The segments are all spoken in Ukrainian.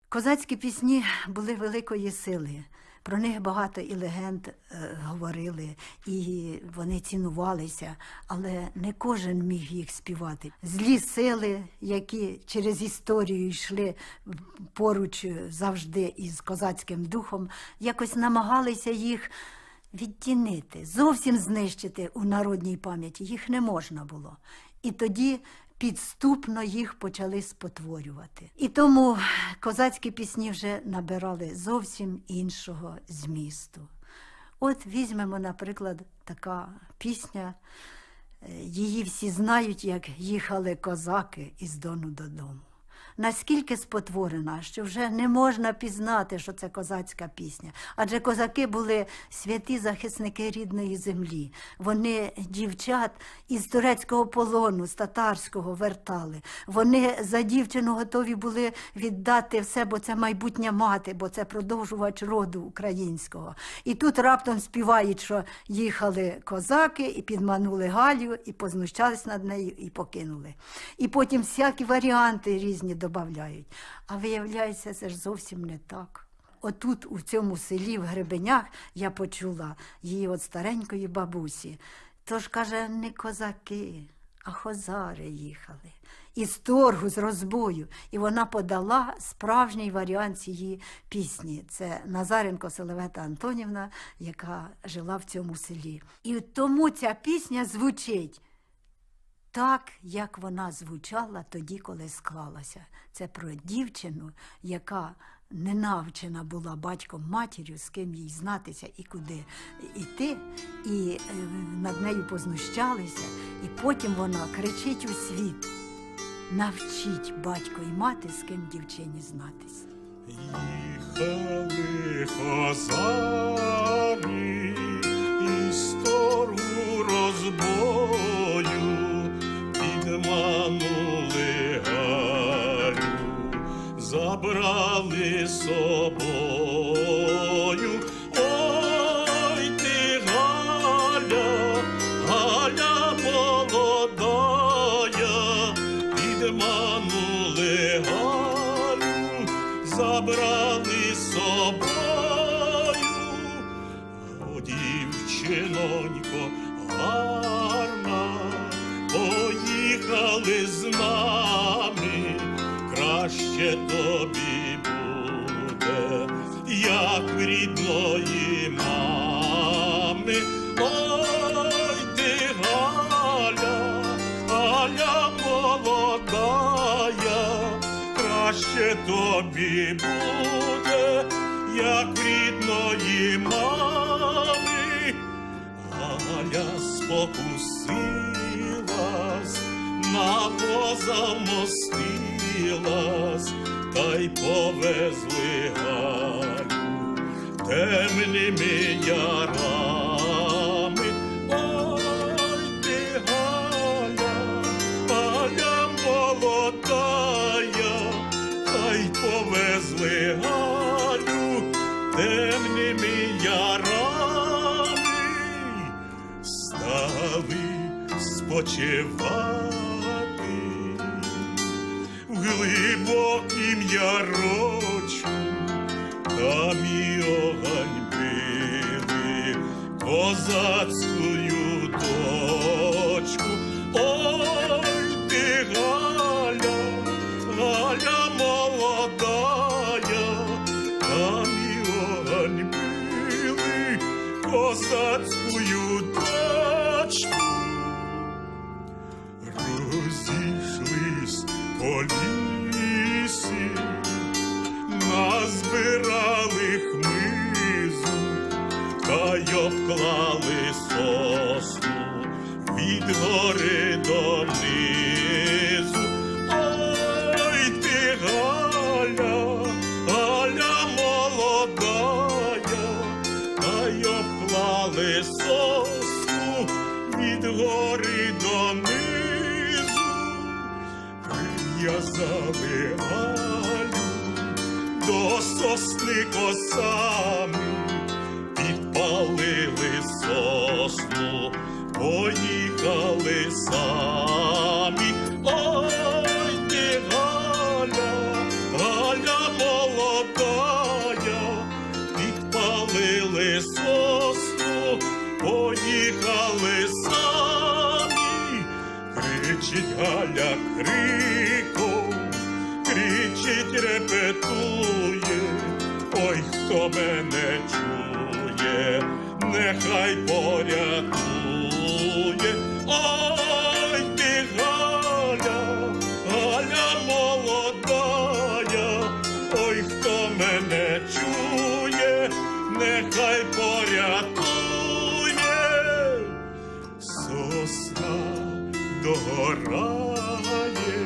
Козацькі пісні були великої сили. Про них багато і легенд говорили, і вони цінувалися, але не кожен міг їх співати. Злі сили, які через історію йшли поруч завжди із козацьким духом, якось намагалися їх відтінити, зовсім знищити у народній пам'яті. Їх не можна було. І тоді підступно їх почали спотворювати. І тому козацькі пісні вже набирали зовсім іншого змісту. От візьмемо, наприклад, така пісня, її всі знають, як «Їхали козаки із Дону додому». Наскільки спотворена, що вже не можна пізнати, що це козацька пісня. Адже козаки були святі захисники рідної землі. Вони дівчат із турецького полону, з татарського вертали. Вони за дівчину готові були віддати все, бо це майбутня мати, бо це продовжувач роду українського. І тут раптом співають, що їхали козаки і підманули Галю, і познущались над нею, і покинули. І потім всякі варіанти різні добавляють. А виявляється, це ж зовсім не так. Отут, у цьому селі, в Гребенях, я почула її от старенької бабусі. Тож, каже, не козаки, а хозари їхали. Із торгу, з розбою. І вона подала справжній варіант цієї пісні. Це Назаренко Селевета Антонівна, яка жила в цьому селі. І тому ця пісня звучить так, як вона звучала тоді, коли склалася. Це про дівчину, яка не навчена була батьком, матір'ю, з ким їй знатися і куди йти, і над нею познущалися. І потім вона кричить у світ: навчіть батько і мати, з ким дівчині знатись. Їхали хозари із торгу розбою, підманули Галю, забрали собою. Ой ти, Галя, Галя молодая, підманули Галю, забрали собою. О, дівчинонько гарна, поїхали з нами, краще тобі буде, як в рідної мами. Ой ти, Галя, Галя молодая, краще тобі буде, як в рідної мами. Галя спокусилась, на воза вмостилась, та й повезли Галю темними ярами. Ой ти, Галя, Галя молодая, та й повезли Галю темними ярами. Стали спочивати в глибокім ярочку, там і огонь били козацькою дочку. Ой ти, Галя, Галя молодая, там і огонь били козацькою дочку. Розійшлись по лісі, назбирали хмизу, та й обклали сосну від гори донизу. Ой ти, Галя, Галя молодая, та й обклали сосну від гори донизу. Прив'язали Галю до сосни косами, підпалили сосну, поїхали самі. Ой ти, Галя, Галя молодая, кричить Галя криком, кричить, репетує, ой, хто мене чує, нехай порятує. Ой, ти Галя, Галя молодая, ой, хто мене чує, нехай порятує. Сосна догорає,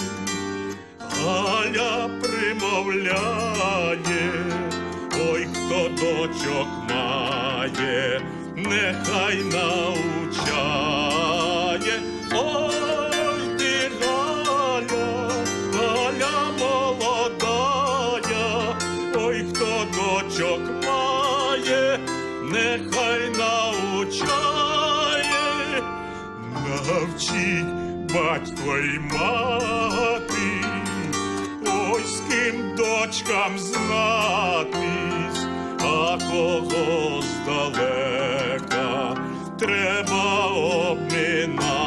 Галя примовляє, ой, хто дочок має, нехай навчає. Ой, ти Галя, Галя молодая, ой, хто дочок має, нехай навчає. Навчіть батько й мати, ой, з ким дочкам знатись, а кого здалека треба обминати.